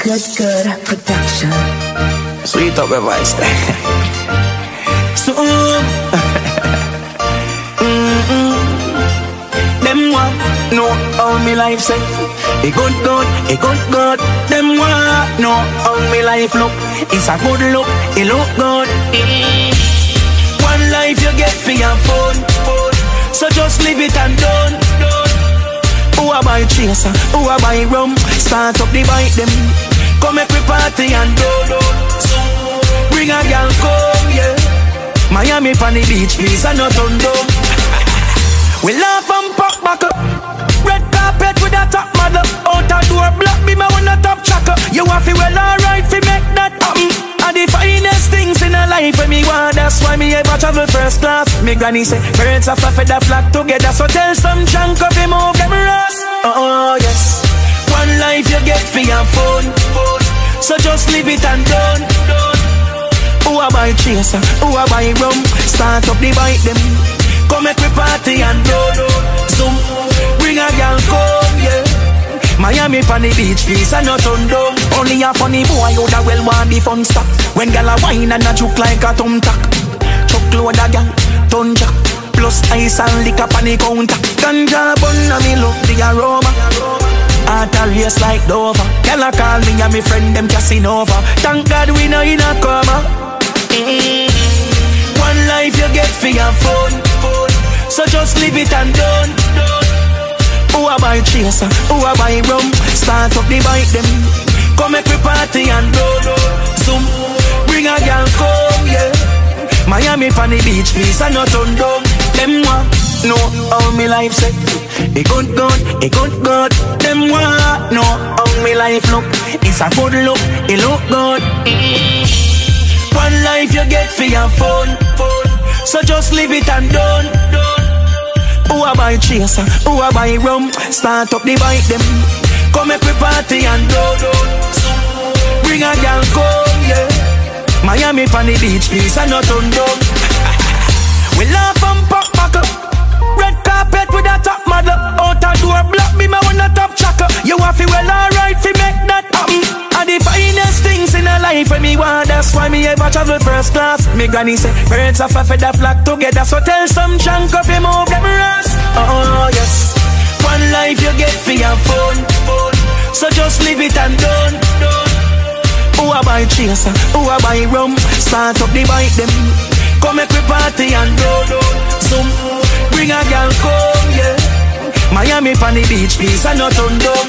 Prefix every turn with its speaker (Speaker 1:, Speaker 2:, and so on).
Speaker 1: Good production.
Speaker 2: Sweet up my voice there. So them want know how me life say. It good, it good. Them want know how me life look. It's a good look, it look good. One life you get for your phone. So just leave it and done. Who a buy chaser, who a buy rum? Start up the bike them. Come make we party and do. Bring a girl come, yeah. Miami on the beach, please, and not on down. We laugh and pop back up. Red carpet with a top model. Out a door block, be my one a top tracker. You have to well alright fi make that happen. And the finest things in a life when me want. That's why me ever travel first class. Me granny say, birds of a feather flock together. So tell some chunk of him move them rust. Oh yes. One life you get for your phone. So just leave it and done. Who a buy chaser, who a buy rum? Start up the bike them. Come make we party and do. Zoom, bring a girl come, yeah. Miami on the beach, please, and not on down. Only a funny boy, you da well want the fun stop. When gal a wine and a juke like a thumbtack. Chuck load a gal, ton jack. Plus ice and liquor on the counter. Ganja bun and me love the aroma. Heart a race like Dover. Gal a call me and me friend them Casanova. Thank God we no in a coma. One life you get for your phone. So just leave it and done. Who a buy chaser, who a buy rum? Start up the bike them. Come make we party and do. Zoom, bring a girl come, yeah. Miami on the beach, please, and not on down. Them want know how me life say. It good, it good. Them want know how me life look. It's a good look, it look good. One life you get for your phone. So just leave it and done. Who a buy chaser, who a buy rum? Start up the bike them. Come make we party and do. Bring a girl come, yeah. Miami on the beach, please, and not on down. We laugh and pop back up. Red carpet with a top model. Out a door block, be my one a top tracker. You have to well alright fi make that happen. And the finest things in a life when me want. That's why me ever travel first class. Me granny say, birds of a feather flock together. So tell some chunk of him move them rust. Oh yes. One life you get for your phone. So just leave it and done. Who a buy chaser, who a buy rum? Start up the bike them. Come make we party and do. Zoom, bring a girl come, yeah. Miami on the beach, please, and not on down.